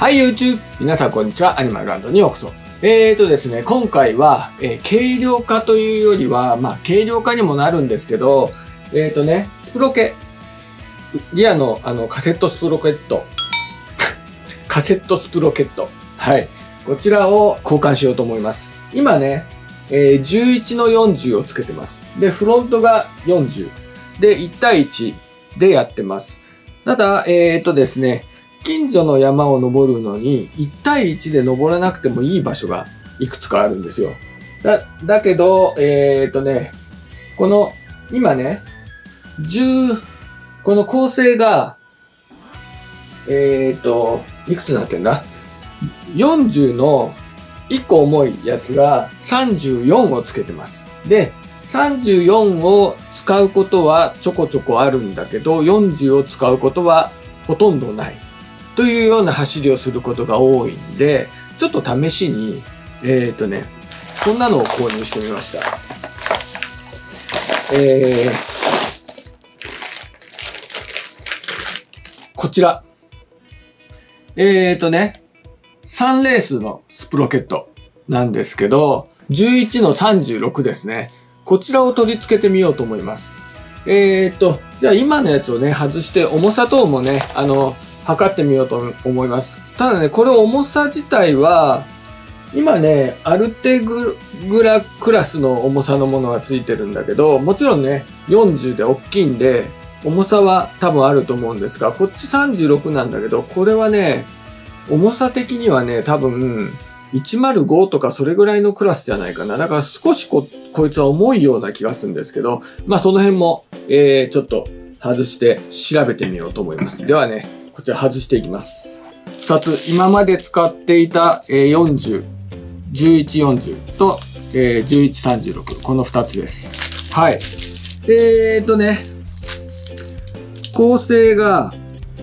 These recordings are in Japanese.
はい、YouTube! 皆さんこんにちは。アニマルランドにようこそ。ですね、今回は、軽量化というよりは、軽量化にもなるんですけど、スプロケ。リアの、カセットスプロケット。カセットスプロケット。はい。こちらを交換しようと思います。今ね、11の40をつけてます。で、フロントが40。で、1対1でやってます。ただ、ですね、近所の山を登るのに、1対1で登らなくてもいい場所がいくつかあるんですよ。だけど、この、今ね、この構成が、いくつになってんだ ?40 の1個重いやつが34をつけてます。で、34を使うことはちょこちょこあるんだけど、40を使うことはほとんどない。というような走りをすることが多いんで、ちょっと試しに、こんなのを購入してみました。こちら。3レースのスプロケットなんですけど、11の36ですね。こちらを取り付けてみようと思います。じゃあ今のやつをね、外して重さ等もね、測ってみようと思います。ただね、これ重さ自体は、今ね、アルテグラクラスの重さのものがついてるんだけど、もちろんね、40で大きいんで、重さは多分あると思うんですが、こっち36なんだけど、これはね、重さ的にはね、多分、105とかそれぐらいのクラスじゃないかな。だから少しこいつは重いような気がするんですけど、その辺も、ちょっと外して調べてみようと思います。ではね、こちら外していきます。2つ、今まで使っていた40、1140と1136、この2つです。はい。構成が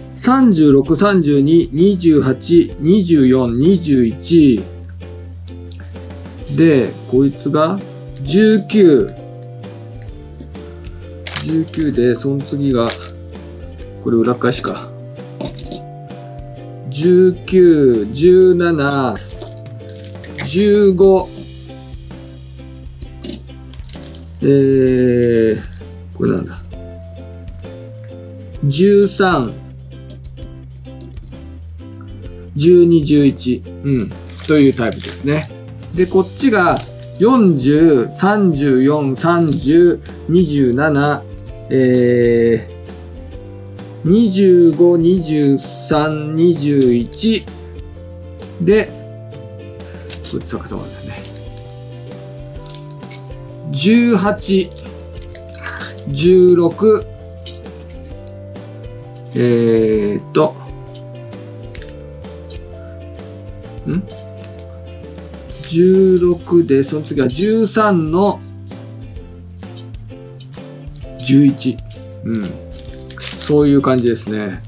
36、32、28、24、21で、こいつが19。19で、その次が、これ裏返しか。19、17、15、これなんだ。13、12、11、というタイプですね。で、こっちが40、34、30、27、25、23、21で、こっち逆さまだね。18、16、16で、その次は13の11。そういう感じですね。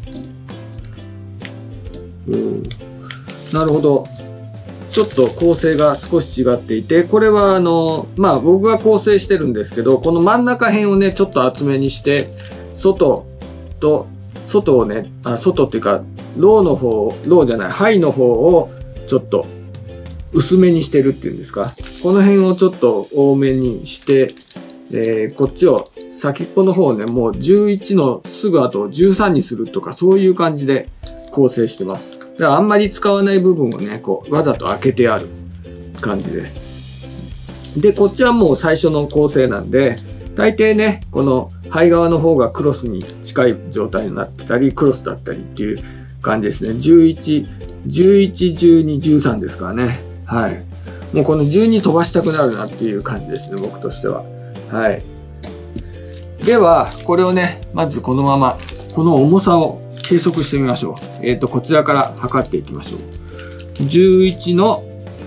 なるほど。ちょっと構成が少し違っていて、これは僕が構成してるんですけど、この真ん中辺をね、ちょっと厚めにして、外をね、外っていうか、ローハイの方をちょっと薄めにしてるっていうんですか。この辺をちょっと多めにして、こっちを先っぽの方をね、もう11のすぐ後を13にするとか、そういう感じで構成してます。だからあんまり使わない部分をね、わざと開けてある感じです。で、こっちはもう最初の構成なんで、大抵ね、この肺側の方がクロスに近い状態になってたり、クロスだったりっていう感じですね。11、12、13ですからね。はい。もうこの12飛ばしたくなるなっていう感じですね、僕としては。はい。では、これをね、まずこのまま、この重さを計測してみましょう。こちらから測っていきましょう。11の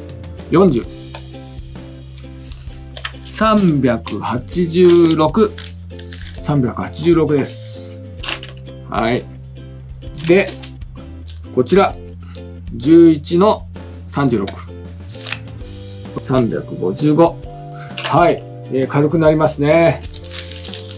40。386。386です。はい。で、こちら。11の36。355。はい。軽くなります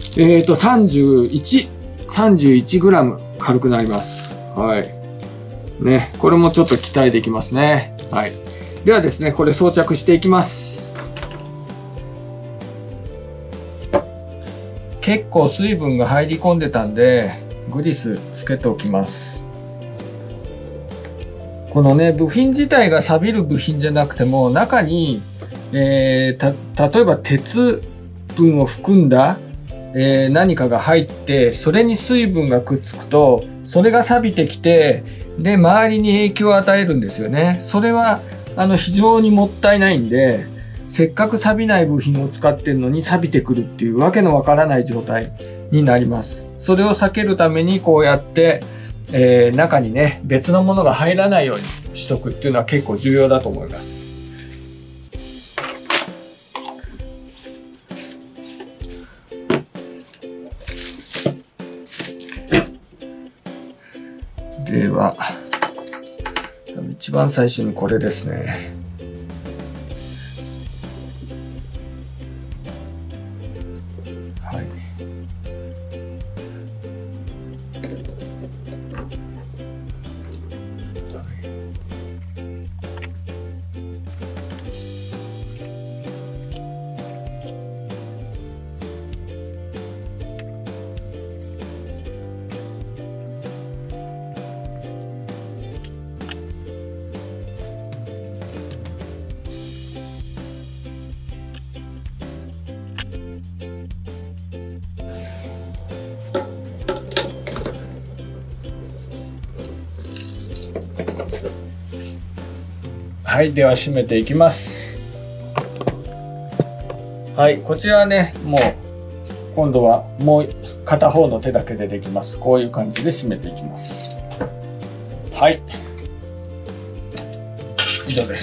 ね。31グラム軽くなります。はい。 ね、これもちょっと期待できますね。はい。ではですね、これ装着していきます。結構水分が入り込んでたんで、グリスつけておきます。このね、部品自体が錆びる部品じゃなくても、中に、例えば鉄分を含んだ、何かが入って、それに水分がくっつくと、それが錆びてきて、で、周りに影響を与えるんですよね。それは、非常にもったいないんで、せっかく錆びない部品を使ってるのに錆びてくるっていうわけのわからない状態になります。それを避けるためにこうやって、中にね、別のものが入らないようにしとくっていうのは結構重要だと思います。では、一番最初にこれですね。はい。はい、では締めていきます。はい、こちらはね、もう今度はもう片方の手だけでできます。こういう感じで締めていきます。はい、以上です。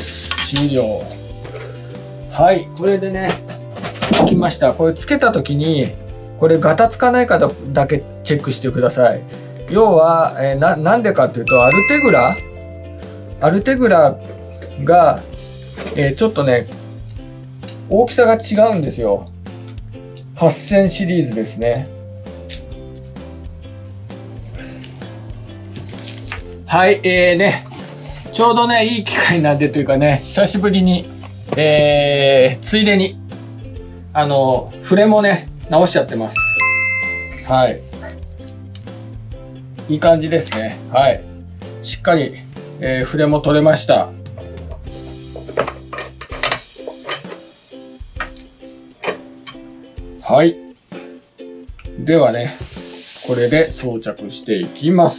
終了。はい、これでね、できました。これつけた時にこれガタつかないかだけチェックしてください。要は、なんでかっていうとアルテグラが、ちょっとね大きさが違うんですよ。8000シリーズですね。はい、ね、ちょうどねいい機会なんでというかね、久しぶりに、ついでにフレもね直しちゃってます。はい、いい感じですね。はい、しっかり、フレも取れました。はい。ではね、これで装着していきます。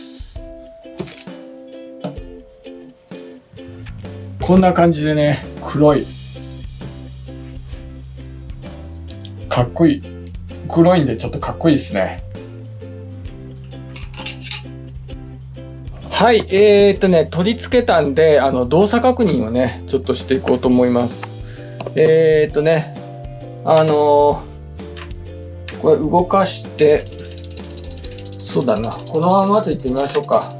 こんな感じでね、黒い。かっこいい。黒いんでちょっとかっこいいですね。はい、取り付けたんで、動作確認をね、ちょっとしていこうと思います。これ動かして、そうだな、このまままずいってみましょうか。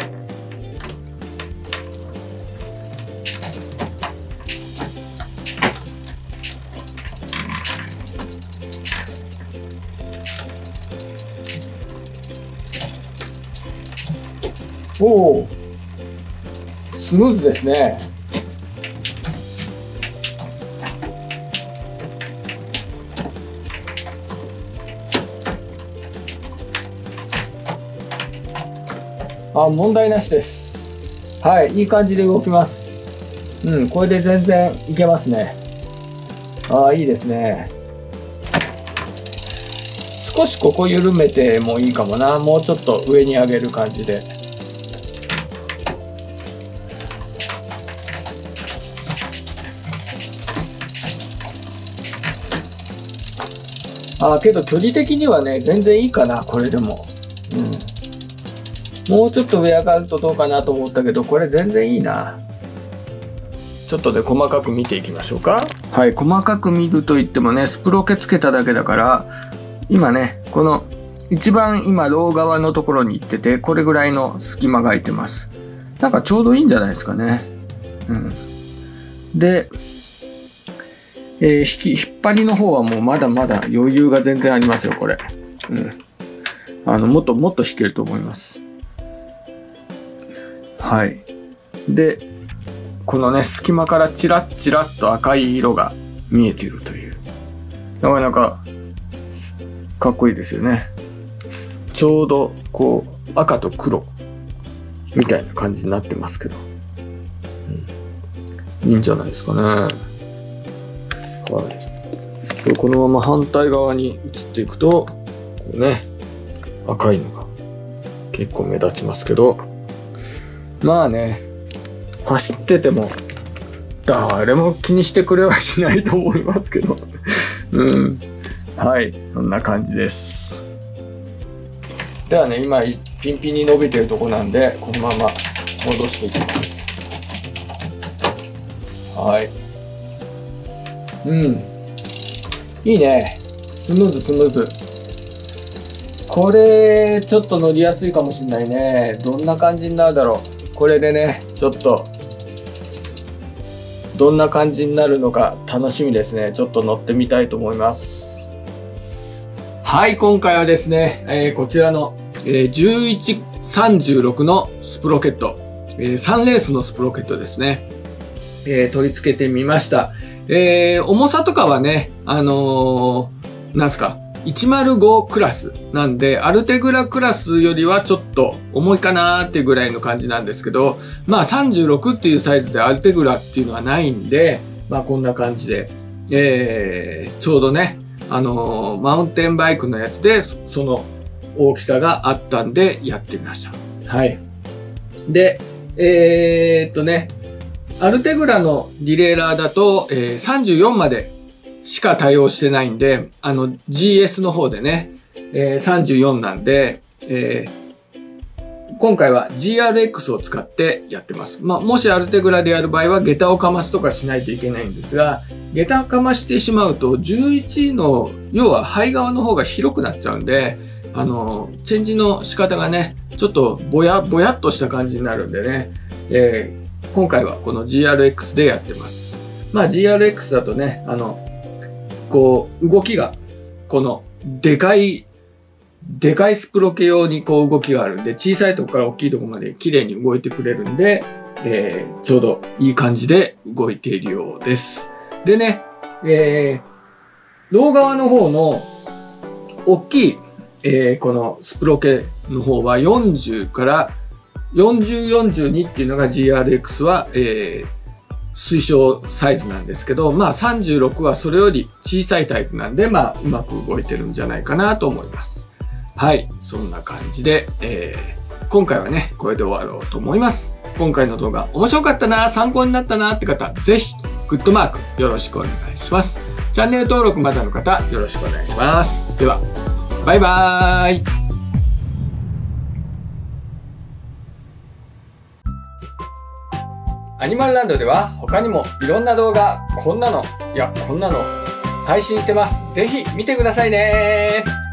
おお、スムーズですね。問題なしです。はい、いい感じで動きます。うん、これで全然いけますね。いいですね。少しここ緩めてもいいかもな。もうちょっと上に上げる感じで。けど距離的にはね、全然いいかな、これでも。もうちょっと上上がるとどうかなと思ったけど、これ全然いいな。ちょっとで細かく見ていきましょうか。はい、細かく見るといってもね、スプロケつけただけだから、今ね、この一番今ロー側のところに行ってて、これぐらいの隙間が空いてます。なんかちょうどいいんじゃないですかね。で、引っ張りの方はもうまだまだ余裕が全然ありますよ、これ。もっともっと引けると思います。 はい。で、このね、隙間からチラッチラッと赤い色が見えているという。なかなかかっこいいですよね。ちょうどこう赤と黒みたいな感じになってますけど、いいんじゃないですかね。はい。このまま反対側に移っていくと、こうね、赤いのが結構目立ちますけど、まあね、走ってても誰も気にしてくれはしないと思いますけど、はい、そんな感じです。ではね、今ピンピンに伸びてるとこなんで、このまま戻していきます。はい。いいね。スムーズスムーズ。これちょっと乗りやすいかもしれないね。どんな感じになるだろう。これでね、ちょっとどんな感じになるのか楽しみですね。ちょっと乗ってみたいと思います。はい、今回はですね、こちらの、1136のスプロケット、3レースのスプロケットですね、取り付けてみました。重さとかはね、なんすか、105クラスなんで、アルテグラクラスよりはちょっと重いかなーっていうぐらいの感じなんですけど、まあ36っていうサイズでアルテグラっていうのはないんで、まあこんな感じで、ちょうどね、マウンテンバイクのやつで、その大きさがあったんでやってみました。はい。で、アルテグラのディレイラーだと、34までしか対応してないんで、GS の方でね、34なんで、今回は GRX を使ってやってます。まあ、もしアルテグラでやる場合は、下駄をかますとかしないといけないんですが、下駄をかましてしまうと、11の、要は肺側の方が広くなっちゃうんで、チェンジの仕方がね、ちょっとぼやっとした感じになるんでね、今回はこの GRX でやってます。まあ GRX だとね、こう、動きが、この、でかいスプロケ用にこう動きがあるんで、小さいとこから大きいとこまで綺麗に動いてくれるんで、ちょうどいい感じで動いているようです。でね、両側の方の大きい、このスプロケの方は40から40、42っていうのが GRX は、推奨サイズなんですけど、まあ36はそれより小さいタイプなんで、まあうまく動いてるんじゃないかなと思います。はい。そんな感じで、今回はね、これで終わろうと思います。今回の動画面白かったな、参考になったなって方、ぜひグッドマークよろしくお願いします。チャンネル登録まだの方、よろしくお願いします。では、バイバーイ。アニマルランドでは他にもいろんな動画、こんなの配信してます。ぜひ見てくださいね。